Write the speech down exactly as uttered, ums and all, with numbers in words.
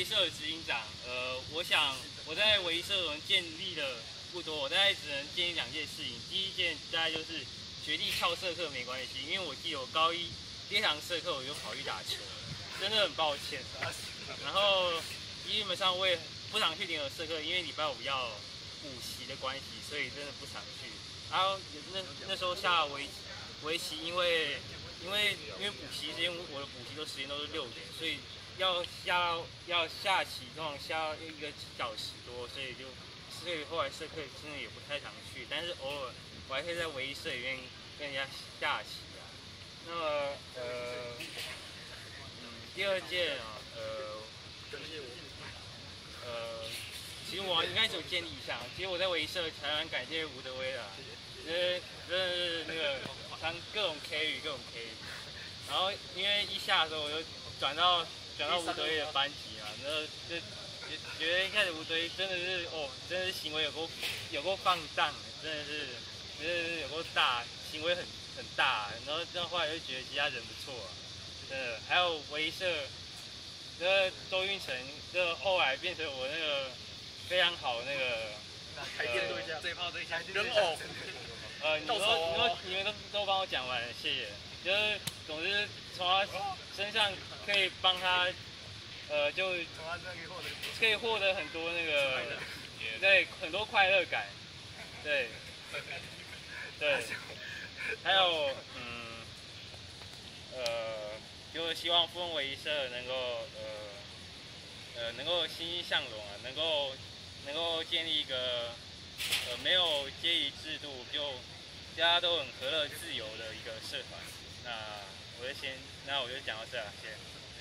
维社执行长，呃，我想我在维社中建立的不多，我大概只能建议两件事情。第一件大概就是学弟翘社课没关系，因为我记得我高一第一堂社课我就跑去打球，真的很抱歉。然后基本上我也不常去联合社课，因为礼拜五要补习的关系，所以真的不常去。然后那那时候下围围棋，因为因为因为补习时间，我的补习的时间都是六点，所以要下要下棋，通常下一个小时多，所以就所以后来社课真的也不太常去，但是偶尔我还可以在围社里面跟人家下棋啊。那么呃嗯，第二件啊呃呃，其实我应该只有建立一项，其实我在围社还蛮感谢吴德威的、啊，因为真的是那个他各种 carry 各种 carry。然后因为一下的时候我就转到转到吴德威的班级嘛，然后就就觉得一开始吴德威真的是哦，真的是行为有够有够放荡，真的是真的是有够大，行为很很大。然后这样后来就觉得其他人不错啊，真的。还有维社，这个周运成，这个后来变成我那个非常好的那个台电对象， 最炮对象人偶， 呃，你说你说你们都都帮我讲完了，谢谢。就是总之从他身上可以帮他，呃，就从他身上可以获得可以获得很多那个，对，很多快乐感，对，对，还有嗯，呃，就希望风维社能够呃呃能够欣欣向荣啊，能够能够建立一个呃没有阶级制度，就大家都很和乐自由的一个社团。那我就先，那我就讲到这了，谢谢。